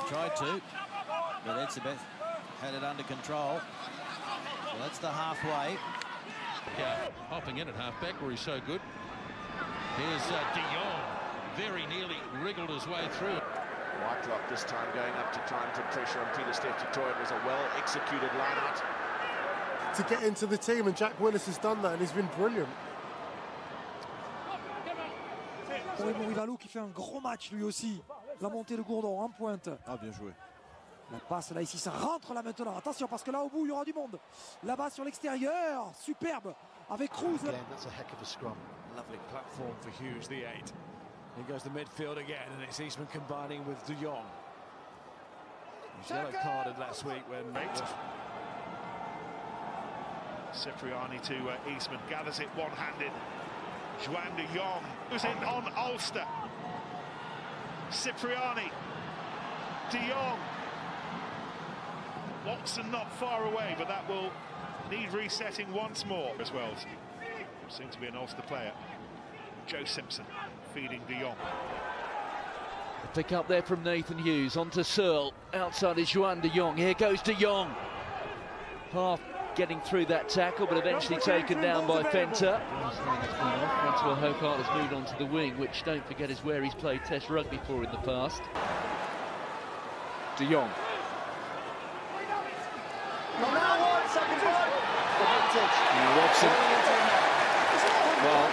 tried to, but Etzebeth had it under control. So that's the halfway. Yeah, hopping in at halfback where he's so good. Here's De Jong, very nearly wriggled his way through. Whitelock this time going up to try and put pressure on Peter Steph du Toit. It was a well-executed line-out. To get into the team, and Jack Willis has done that, and he's been brilliant. Pour Raymond Rivalou qui fait un gros match lui aussi. La montée de Gourdon en pointe. Ah, bien joué. La passe là ici, ça rentre là maintenant. Attention parce que là au bout il y aura du monde. Là-bas sur l'extérieur, superbe avec Cruz. Again, that's a heck of a scrum. Lovely platform for Hughes, the 8. Here goes the midfield again, and it's Eastman combining with De Jong. He's yellow carded last week when Cipriani to Eastman, gathers it one-handed. Juan De Jong was in on Ulster. Cipriani, De Jong. Watson not far away, but that will need resetting once more as well. Seems to be an Ulster player. Joe Simpson feeding De Jong. Pick up there from Nathan Hughes onto Searle. Outside is Juan De Jong. Here goes De Jong. Half getting through that tackle, but eventually taken down by Fenter. Francois Hocart has moved on to the wing, which, don't forget, is where he's played Test rugby for in the past. De Jong. Robson. Well.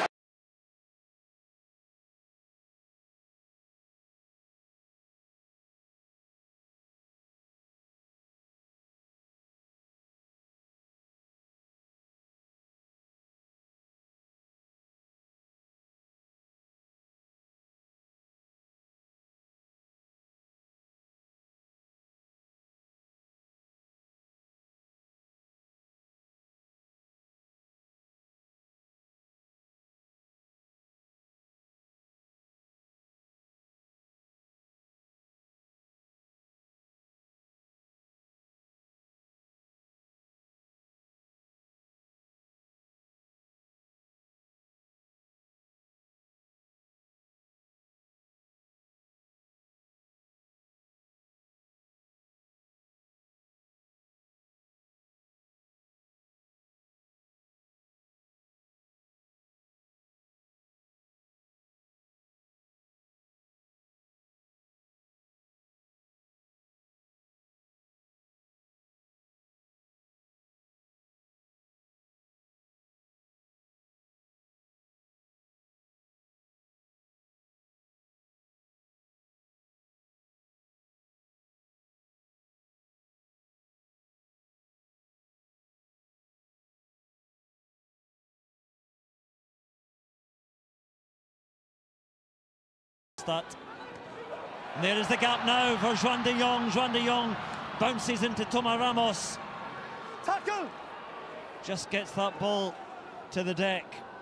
That. And there is the gap now for Juan De Jong. Juan De Jong bounces into Toma Ramos. Tackle! Just gets that ball to the deck.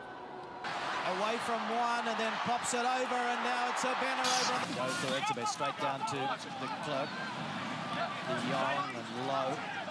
Away from one and then pops it over, and now it's a banner over. Goes to Etzebeth, straight down to the clerk. De Jong and Lowe.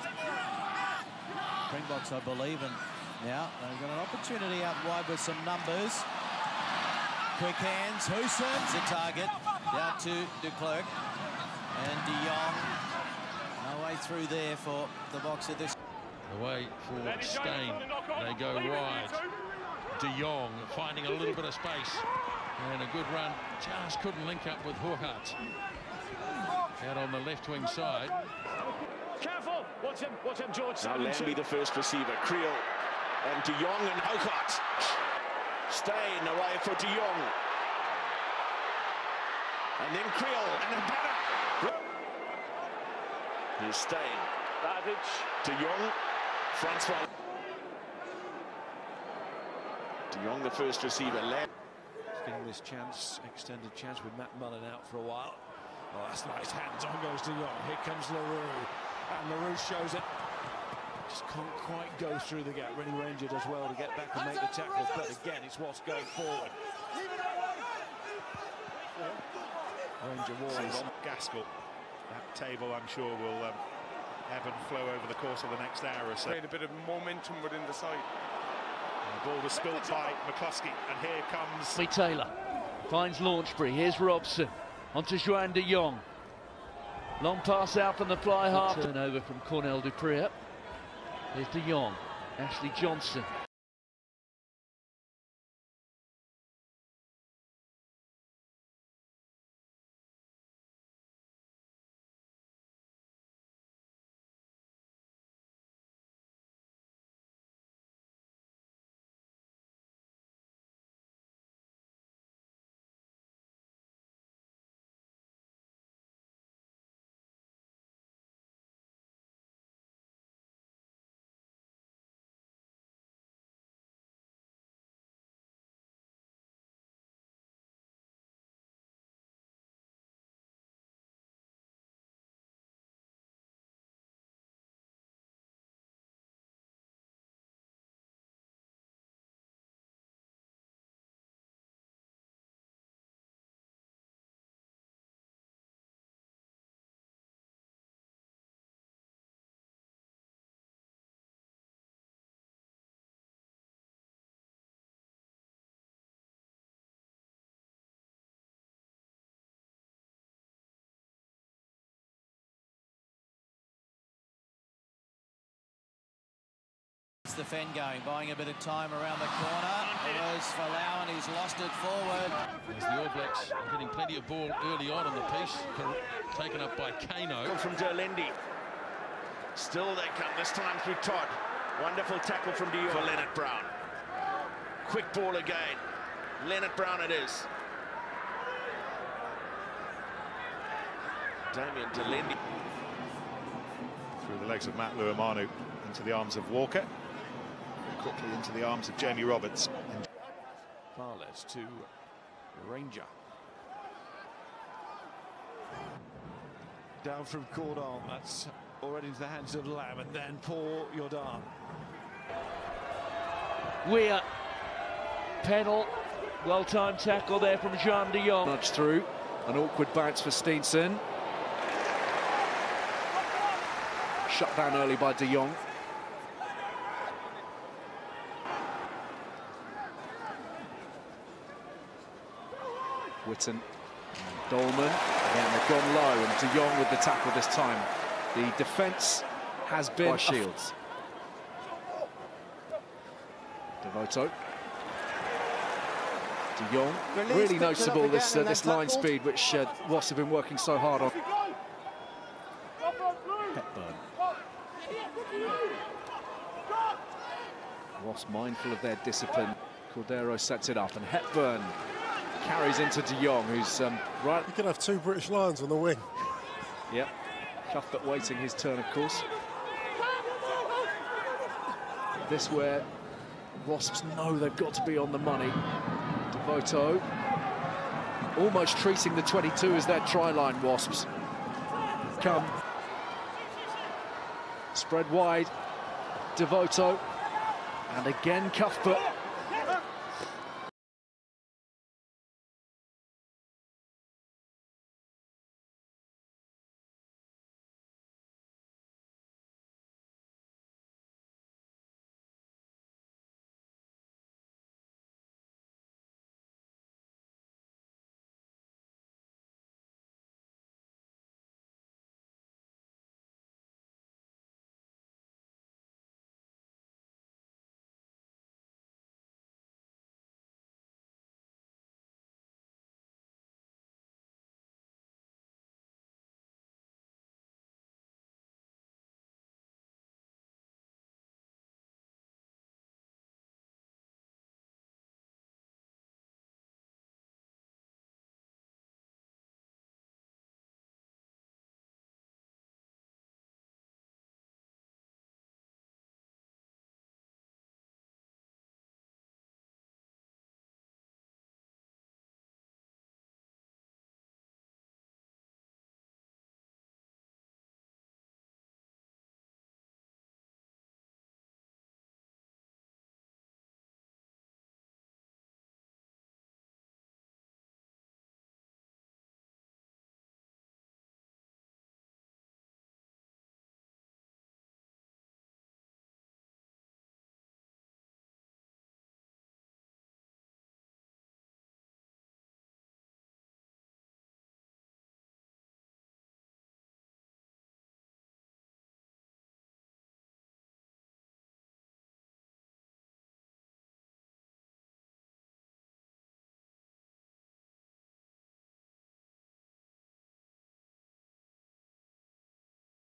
Springboks, I believe, and now they've got an opportunity out wide with some numbers. Quick hands, Huson's the target, down to de Klerk, and De Jong, no way through there for the Boxer. This away for Steyn, they go wide. De Jong finding a little bit of space, and a good run, just couldn't link up with Hocart. Out on the left wing side. Careful, watch him, George. Now Lambie the first receiver, Creel, and De Jong and Hocart. Steyn away for De Jong. And then Creel and a banner. Here's Steyn. De Jong, Francois. De Jong the first receiver. He's getting this chance, extended chance with Matt Mullen out for a while. Oh, that's nice hands. On goes De Jong. Here comes LaRue. And LaRue shows it. Just can't quite go through the gap. Really Ranger does well to get back and make the tackles, but again, it's what's going forward. Ranger Warriors. Gaskell. That table, I'm sure, will ebb and flow over the course of the next hour or so. Create a bit of momentum within the side. And the ball was spilt by McCluskey, and here comes Lee Taylor finds Launchbury. Here's Robson onto Juan De Jong. Long pass out from the fly half. Turnover from Cornell du Preez. Here's De Jong. Ashley Johnson. The Fen going, buying a bit of time around the corner. There's Falau, and he's lost it forward. As the All Blacks are getting plenty of ball early on in the piece, taken up by Kano. From Derlendi. Still they come, this time through Todd. Wonderful tackle from Dion for Leonard Brown. Quick ball again. Leonard Brown it is. Damian Derlendi. Through the legs of Matt Luamanu into the arms of Walker. Quickly into the arms of Jamie Roberts. Parles to Ranger. Down from Cordon, that's already into the hands of Lamb, and then Paul Jordan. Weir. Pennell. Well-timed tackle there from Jean de Jong. Nudge through. An awkward bounce for Steenson. Shut down early by De Jong. Witten, Dolman, again they've gone low, and De Jong with the tackle this time. The defence has been by Shields. Devoto. De Jong, really noticeable this line speed, which Ross have been working so hard on. Hepburn. Ross mindful of their discipline. Cordero sets it up, and Hepburn carries into De Jong, who's right. You could have two British Lions on the wing. Yep. Cuthbert waiting his turn, of course. This where Wasps know they've got to be on the money. Devoto almost treating the 22 as their try line. Wasps come. Spread wide. Devoto. And again Cuthbert.